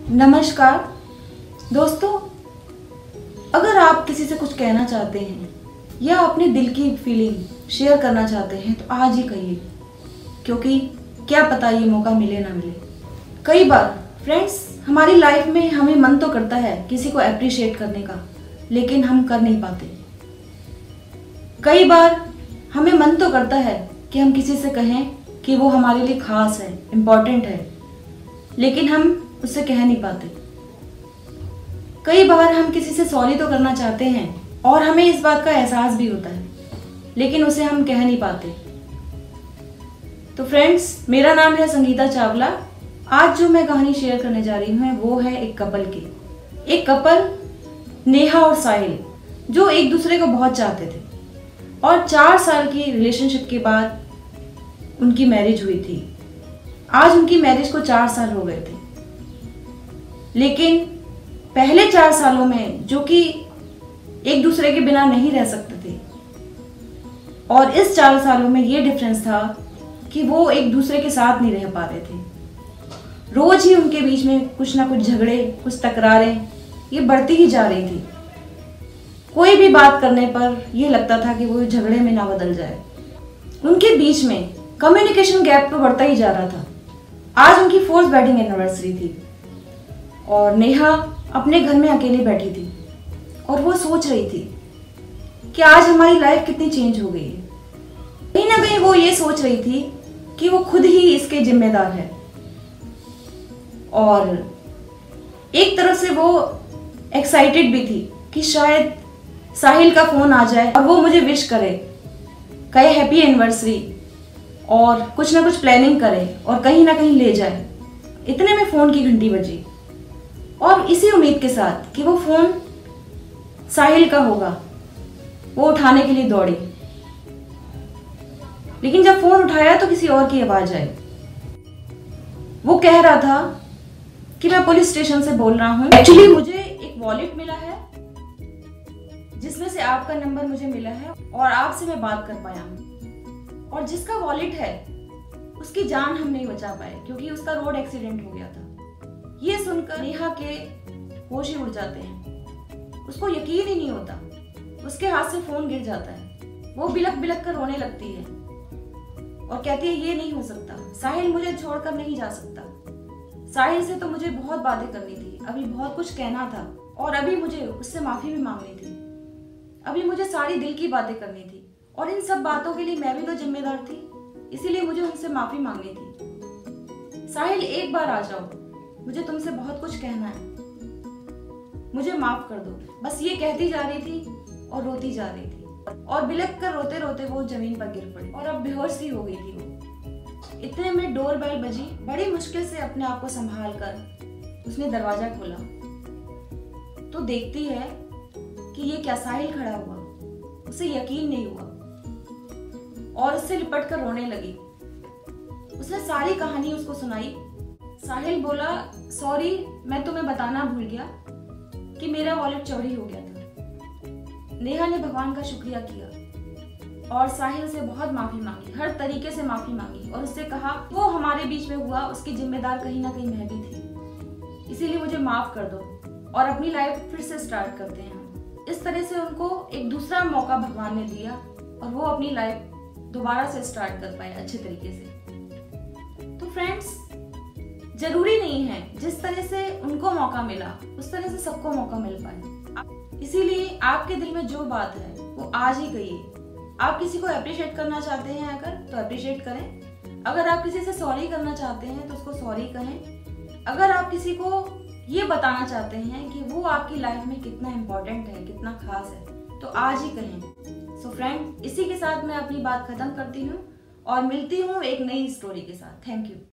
नमस्कार दोस्तों, अगर आप किसी से कुछ कहना चाहते हैं या अपने दिल की फीलिंग शेयर करना चाहते हैं तो आज ही कहिए, क्योंकि क्या पता ये मौका मिले ना मिले। कई बार फ्रेंड्स, हमारी लाइफ में हमें मन तो करता है किसी को अप्रिशिएट करने का, लेकिन हम कर नहीं पाते। कई बार हमें मन तो करता है कि हम किसी से कहें कि वो हमारे लिए खास है, इम्पोर्टेंट है, लेकिन हम उससे कह नहीं पाते। कई बार हम किसी से सॉरी तो करना चाहते हैं और हमें इस बात का एहसास भी होता है, लेकिन उसे हम कह नहीं पाते। तो फ्रेंड्स, मेरा नाम है संगीता चावला। आज जो मैं कहानी शेयर करने जा रही हूँ वो है एक कपल की। एक कपल नेहा और साहिल, जो एक दूसरे को बहुत चाहते थे और 4 साल की रिलेशनशिप के बाद उनकी मैरिज हुई थी। आज उनकी मैरिज को 4 साल हो गए थे, लेकिन पहले 4 सालों में जो कि एक दूसरे के बिना नहीं रह सकते थे, और इस 4 सालों में ये डिफरेंस था कि वो एक दूसरे के साथ नहीं रह पा रहे थे। रोज ही उनके बीच में कुछ ना कुछ झगड़े, कुछ तकरारें ये बढ़ती ही जा रही थी। कोई भी बात करने पर ये लगता था कि वो झगड़े में ना बदल जाए। उनके बीच में कम्युनिकेशन गैप तो बढ़ता ही जा रहा था। आज उनकी 4th वेडिंग एनिवर्सरी थी और नेहा अपने घर में अकेली बैठी थी और वो सोच रही थी कि आज हमारी लाइफ कितनी चेंज हो गई है। कहीं ना कहीं वो ये सोच रही थी कि वो खुद ही इसके जिम्मेदार है, और एक तरफ से वो एक्साइटेड भी थी कि शायद साहिल का फोन आ जाए और वो मुझे विश करे, कहे हैप्पी एनिवर्सरी और कुछ ना कुछ प्लानिंग करे और कहीं ना कहीं ले जाए। इतने में फोन की घंटी बजी और इसी उम्मीद के साथ कि वो फोन साहिल का होगा, वो उठाने के लिए दौड़ी। लेकिन जब फोन उठाया तो किसी और की आवाज आई। वो कह रहा था कि मैं पुलिस स्टेशन से बोल रहा हूँ। एक्चुअली मुझे एक वॉलेट मिला है जिसमें से आपका नंबर मुझे मिला है और आपसे मैं बात कर पाया हूँ, और जिसका वॉलेट है उसकी जान हम नहीं बचा पाए क्योंकि उसका रोड एक्सीडेंट हो गया था। ये सुनकर नेहा के होश ही उड़ जाते हैं। उसको यकीन ही नहीं होता, उसके हाथ से फोन गिर जाता है। वो बिलक बिलक कर रोने लगती है और कहती है ये नहीं हो सकता, साहिल मुझे छोड़कर नहीं जा सकता। साहिल से तो मुझे बहुत बातें करनी थी, अभी बहुत कुछ कहना था, और अभी मुझे उससे माफी भी मांगनी थी। अभी मुझे सारी दिल की बातें करनी थी और इन सब बातों के लिए मैं भी तो जिम्मेदार थी, इसीलिए मुझे उनसे माफी मांगनी थी। साहिल, एक बार आ जाओ, मुझे तुमसे बहुत कुछ कहना है, मुझे माफ कर दो। बस ये कहती जा रही थी और रोती जा रही थी, और बिलक कर रोते रोते वो जमीन पर गिर पड़ी और अब बेहोश सी हो गई थी वो। इतने में डोर बेल बजी। बड़ी मुश्किल से अपने आप को संभाल कर उसने दरवाजा खोला तो देखती है कि ये क्या, साहिल खड़ा हुआ। उसे यकीन नहीं हुआ और उससे लिपट कर रोने लगी। उसने सारी कहानी उसको सुनाई। साहिल बोला, सॉरी, मैं तुम्हें बताना भूल गया कि मेरा वॉलेट चोरी हो गया था। नेहा ने भगवान का शुक्रिया किया और साहिल से बहुत माफी मांगी, हर तरीके से माफी मांगी, और उससे कहा वो हमारे बीच में हुआ उसकी जिम्मेदार कहीं ना कहीं मैं भी थी, इसीलिए मुझे माफ कर दो और अपनी लाइफ फिर से स्टार्ट करते हैं हम। इस तरह से उनको एक दूसरा मौका भगवान ने दिया और वो अपनी लाइफ दोबारा से स्टार्ट कर पाए अच्छे तरीके से। तो फ्रेंड्स, जरूरी नहीं है जिस तरह से उनको मौका मिला उस तरह से सबको मौका मिल पाए। इसीलिए आपके दिल में जो बात है वो आज ही कहिए। आप किसी को अप्रिशिएट करना चाहते हैं अगर, तो अप्रिशिएट करें। अगर आप किसी से सॉरी करना चाहते हैं तो उसको सॉरी कहें। अगर आप किसी को ये बताना चाहते हैं कि वो आपकी लाइफ में कितना इम्पोर्टेंट है, कितना खास है, तो आज ही कहें। सो फ्रेंड, इसी के साथ मैं अपनी बात खत्म करती हूँ और मिलती हूँ एक नई स्टोरी के साथ। Thank you.